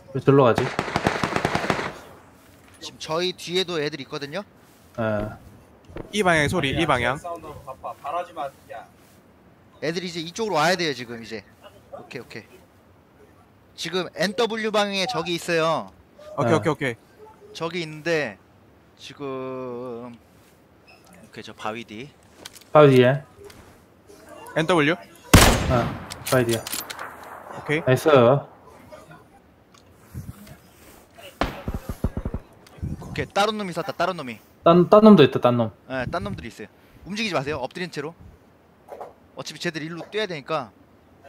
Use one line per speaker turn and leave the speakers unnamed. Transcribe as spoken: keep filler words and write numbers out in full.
왜 절로 가지?
지금 저희 뒤에도 애들 있거든요.
예.
이 방향 소리, 이 방향.
사운드하고 바빠. 바라지 마. 야.
애들이 이제 이쪽으로 와야 돼요 지금 이제. 오케이 오케이. 지금 엔더블유 방향에 적이 있어요.
오케이,
네.
오케이, 오케이.
적이 있는데 지금 오케이 저 바위 뒤.
바위 뒤에.
엔더블유.
어, 바위 뒤에.
오케이.
나이스.
오케이 다른 놈이 쐈다. 다른 놈이.
딴, 딴 놈도 있다, 딴 놈.
예, 딴 놈들이 있어요. 움직이지 마세요. 엎드린 채로. 어차피 쟤들 일로 뛰어야 되니까.